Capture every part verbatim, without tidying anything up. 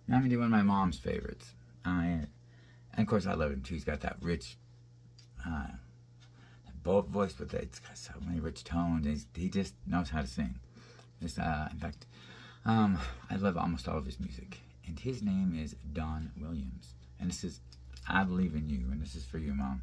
Now I'm gonna do one of my mom's favorites. I, and of course I love him too. He's got that rich, uh, bold voice, but it's got so many rich tones. He's, he just knows how to sing. Just, uh, in fact, um, I love almost all of his music. And his name is Don Williams. And this is I Believe in You. And this is for you, Mom.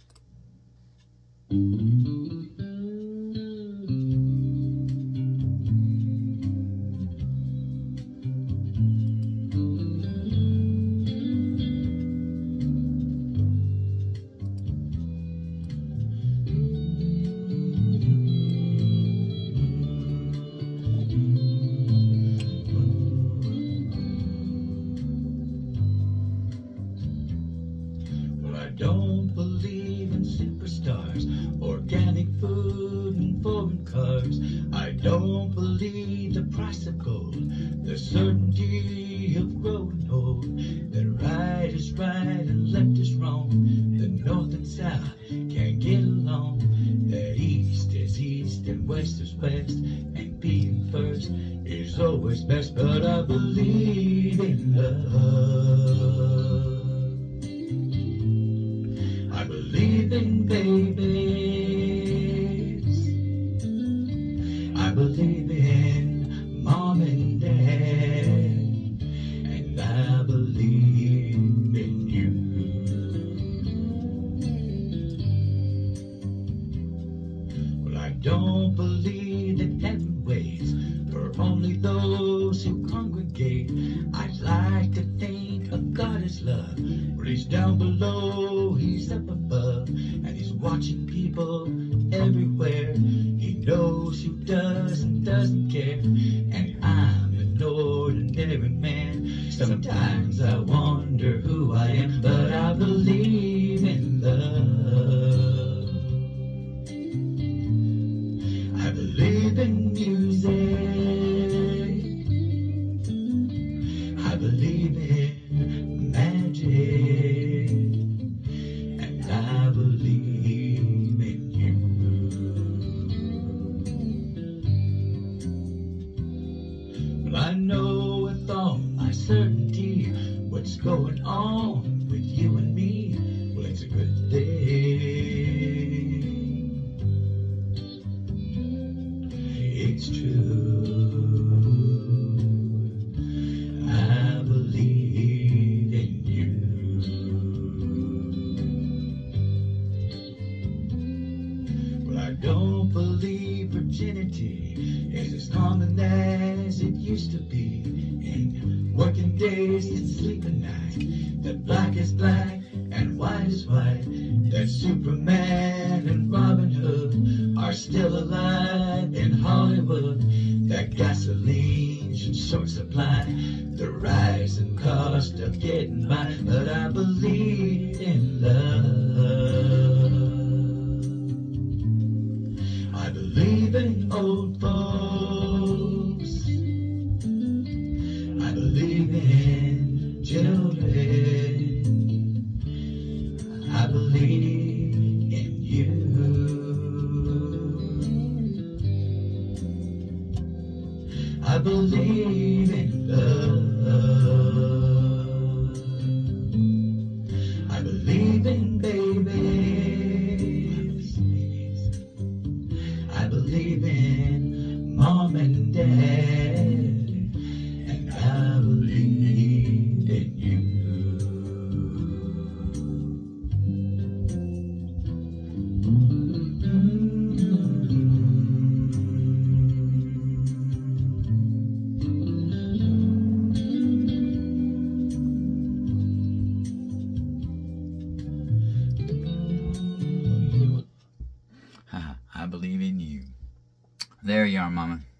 Don't believe in superstars, organic food and foreign cars. I don't believe the price of gold, the certainty of growing old. That right is right and left is wrong, the north and south can't get along. That east is east and west is west, and being first is always best. But I believe in love. I believe in babies. I believe in mom and dad. And I believe in you. Well, I don't believe that heaven waits for only those who congregate. I'd like to think of God as love, but he's down below, he's up above, and he's watching people everywhere. He knows who does and doesn't care, and I'm an ordinary man. Sometimes I wonder who I am, but I believe in love. I believe in music. I believe in magic, and I believe in you. Well, I know with all my certainty what's going on with you and me. Well, it's a good thing. It's true. I believe in you. Well, I don't believe virginity is as common as it used to be. In working days and sleeping nights, that black is black and white is white. That Superman and Robin Hood are still alive in Hollywood. That gasoline's in short supply, the rising cost of getting by. But I believe in love. I believe in old folks. I believe in children. I believe in you. I believe in love. I believe in babies. I believe in mom and dad. And I believe in you. I believe in you. There you are, Mama.